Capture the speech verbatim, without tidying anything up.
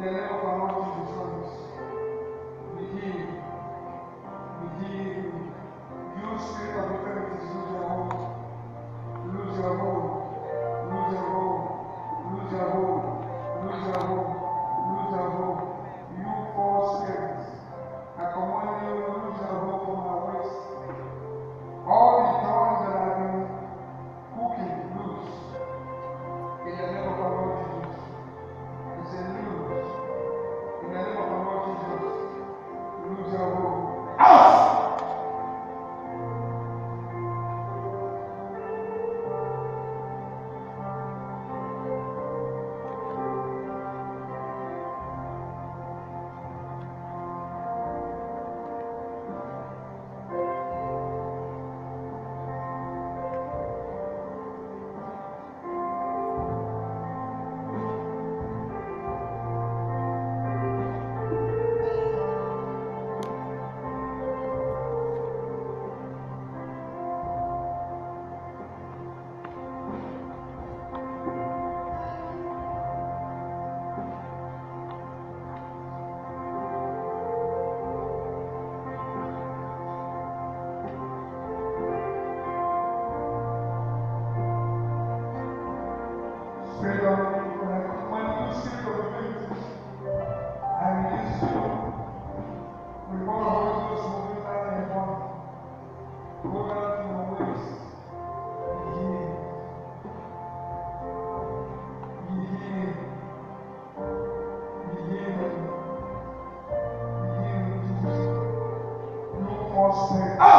In the name of our Lord Jesus Christ, we heal, we heal. You spirit of infirmities, lose your hold, lose your hold, lose your hold, lose your hold, lose your hold, lose your hold. You four spirits, I command you, lose your hold from our waist. All the doors that have been cooking, loose. In the name of our Lord Jesus. It's a loose. In the name of our Lord Jesus. Lose your hold. Out! Spirit of when you spirit of infirmities, I release you. We call the Holy Ghost moving down in your body. Go down to your waist. Be healed. Be healed. Be healed. Be healed, Jesus. No more spirit.